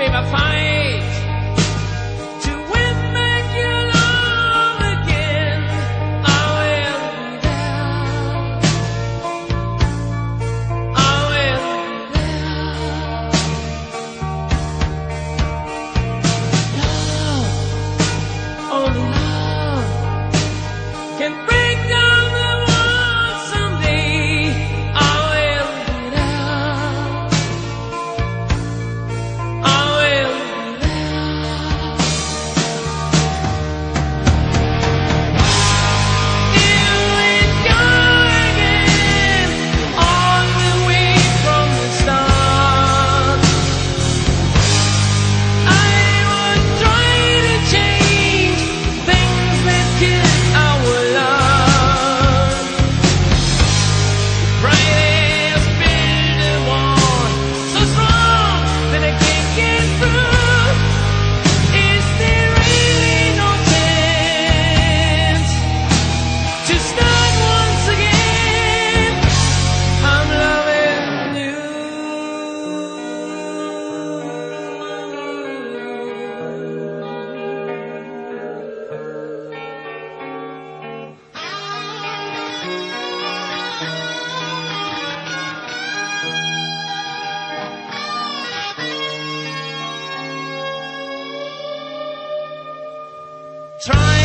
brave a fight to win back your love again. I will be there. I will be there. Love, only love can break down the walls someday. I will be there. I will be there. Here we go again, all the way from the start. I would try to change things that kill our love. Brightest build a wall so strong that I can't get through. Is there really no chance to start once again? I'm loving you. Try